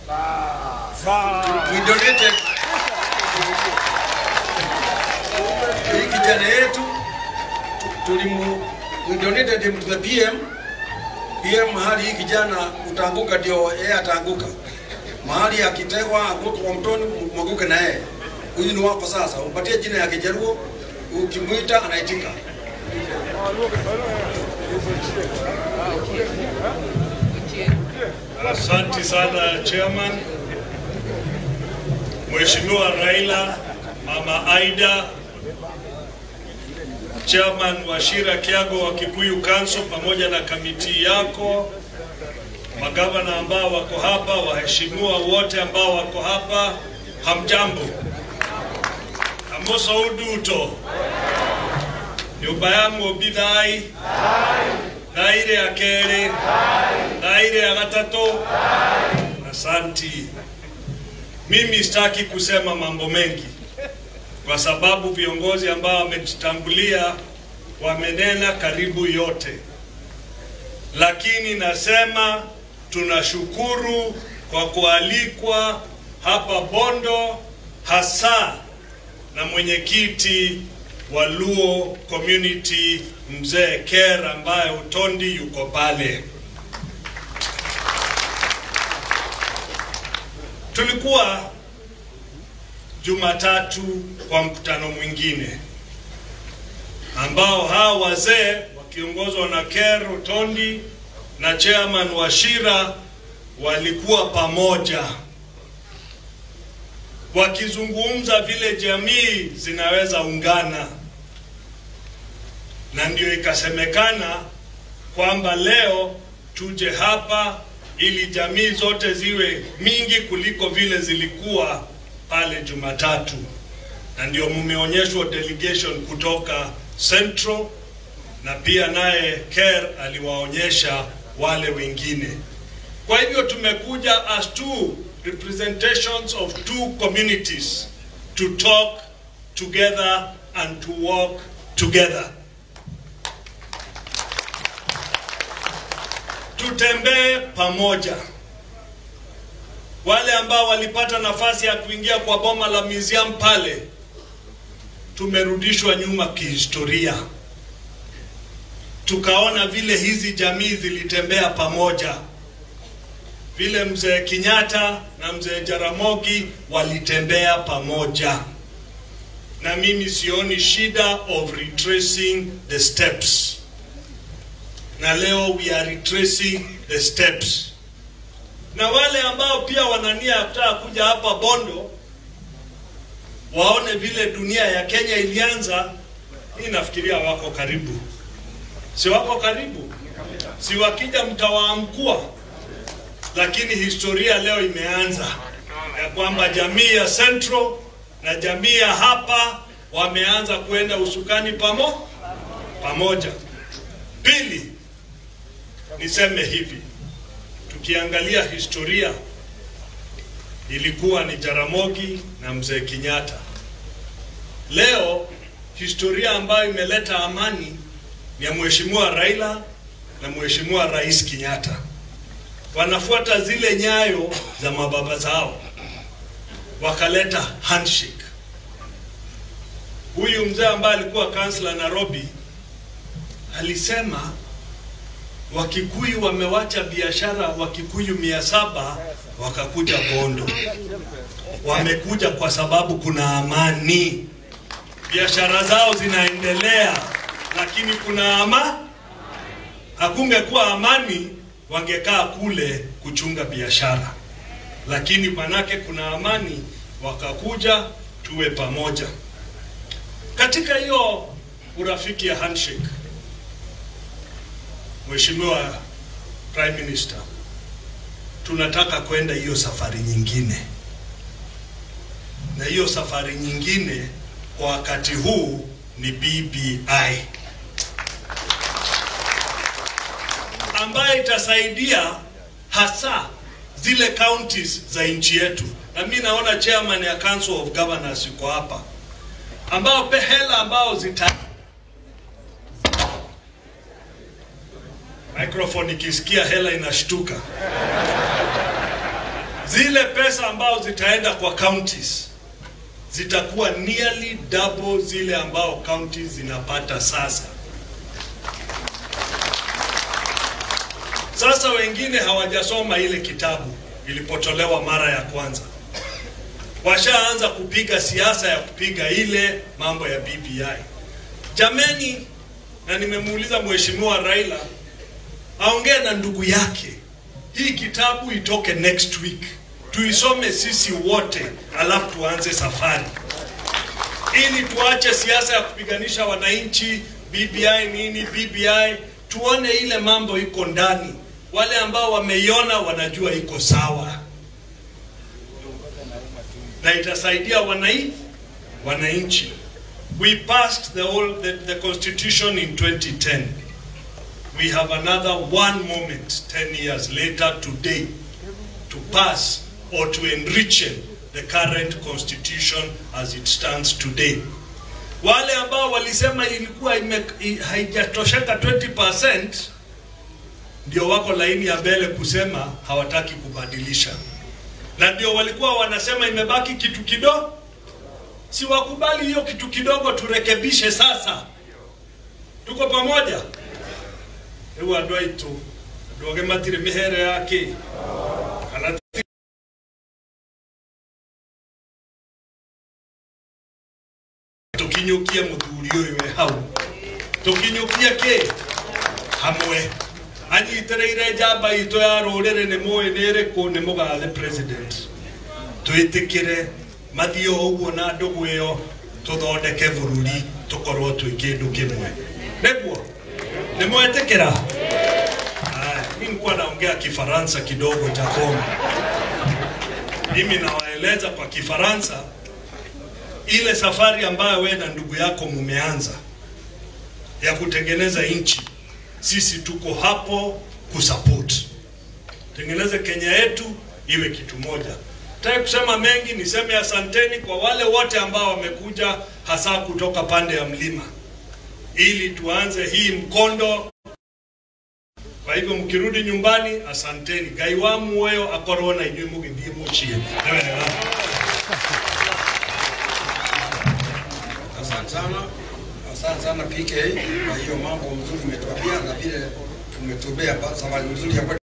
We donated hii kijana yetu, we donated him to the PM. Mahali hii kijana utaanguka ndio yeye ataanguka. Mahali akitegwa anguka kwa mtoni mwanguke na yeye. Huyu ni wako sasa. Umpatie jina ya Kijaruo, ukimuita anaitika. Asante sana Chairman. Mheshimiwa Raila, Mama Aida, Chairman Wachira Kiago wa Kikuyu Council pamoja na kamiti yako, magavana ambao wako hapa, waheshimiwa wote ambao wako hapa, hamjambo. Amosa uduto. Yubayamu obidai. Naire ya kere. Naire ya gatato. Asanti. Mimi sitaki kusema mambo mengi, kwa sababu viongozi ambao wamejitambulia wamenena karibu yote. Lakini nasema tunashukuru kwa kualikwa hapa Bondo, hasa na mwenyekiti wa Luo Community Mzee Ker ambaye Utondi yuko pale. Tulikuwa Jumatatu kwa mkutano mwingine ambao hao wazee wakiongozwa na Ker Utondi na Chairman Wachira walikuwa pamoja wakizungumza vile jamii zinaweza ungana, na ndio ikasemekana kwamba leo tuje hapa ili jamii zote ziwe mingi kuliko vile zilikuwa pale Jumatatu. Na ndio mumeonyeshwa delegation kutoka Central, na pia naye Ker aliwaonyesha wale wengine. Kwa hivyo tumekuja as two representations of two communities to talk together and to walk together. Tutembee pamoja. Wale ambao walipata nafasi ya kuingia kwa boma la museum pale, tumerudishwa nyuma kihistoria. Tukaona vile hizi jamii zilitembea pamoja. Vile Mzee Kenyatta na Mzee Jaramogi walitembea pamoja. Na mimi sioni shida of retracing the steps. Na leo we are retracing the steps. Na wale ambao pia wanania kutaka kuja hapa Bondo waone vile dunia ya Kenya ilianza, mimi nafikiria wako karibu. Si wako karibu? Si wakija mtawaamkua? Lakini historia leo imeanza ya kwamba jamii ya Central na jamii ya hapa wameanza kuenda usukani pamoja. Pili, niseme hivi, tukiangalia historia ilikuwa ni Jaramogi na Mzee Kenyatta. Leo historia ambayo imeleta amani ni ya Mheshimiwa Raila na Mheshimiwa Rais Kenyatta. Wanafuata zile nyayo za mababa zao, wakaleta handshake. Huyu mzee ambaye alikuwa kansela Nairobi alisema Wakikuyu wamewacha biashara, Wakikuyu 700 wakakuja Bondo. Wamekuja kwa sababu kuna amani. Biashara zao zinaendelea, lakini kuna amani. Hakungekuwa amani, wangekaa kule kuchunga biashara. Lakini manake kuna amani, wakakuja tuwe pamoja. Katika hiyo urafiki ya handshake, Mheshimiwa Prime Minister, tunataka kwenda hiyo safari nyingine. Na hiyo safari nyingine kwa wakati huu ni BBI, ambaye itasaidia hasa zile counties za nchi yetu. Na mimi naona chairman ya Council of Governors yuko hapa, ambao hela ambao microphone ikisikia hela inashtuka. zile pesa ambao zitaenda kwa counties zitakuwa nearly double zile ambao counties zinapata sasa. Sasa wengine hawajasoma ile kitabu ilipotolewa mara ya kwanza. Washaanza kupiga siasa ya kupiga ile mambo ya BBI. Jameni, na nimemuuliza Mheshimiwa Raila aongee na ndugu yake. Hii kitabu itoke next week. Tuisome sisi wote alafu tuanze safari. Ili tuache siasa ya kupiganisha wananchi, BBI nini, BBI, tuone ile mambo iko ndani. Wale ambao wameiona wanajua iko sawa. Na itasaidia wananchi. We passed the constitution in 2010. We have another one moment 10 years later today to pass or to enrich the current constitution as it stands today. Wale ambao walisema ilikuwa haijatosheka 20% ndio wako laini ya mbele kusema hawataki kubadilisha. Na ndio walikuwa wanasema imebaki kitu kidogo. Si wakubali hiyo kitu kidogo, turekebishe sasa. Tuko pamoja? Ewa ndoito ndoge matire mihere yake. Tukinyukia muthuri uyu we hau. Tukinyukia ke hamwe. Anyitereire jamba ito ya rorere ne moe nere ko ne mugathe president. Twitikire mathio uguo na ndugu iyo tuthondeke bururi tukorwo twi kindu kimwe. Neguo ni mwetekera. Mimi nilikuwa naongea Kifaransa kidogo cha Kongo. Mimi nawaeleza kwa Kifaransa ile safari ambayo wewe na ndugu yako mumeanza ya kutengeneza nchi. Sisi tuko hapo kusupport. Tengeneze Kenya yetu iwe kitu moja. Nataka kusema mengi, niseme asanteni kwa wale wote ambao wamekuja hasa kutoka pande ya mlima. Ili tuanze hii mkondo. Kwa hivyo mkirudi nyumbani asanteni. Gaiwamu weyo akorona inywe mugithie muchie. Asante sana PK, na hiyo mambo mzuri umetuambia na vile umetubea safari mzuri ya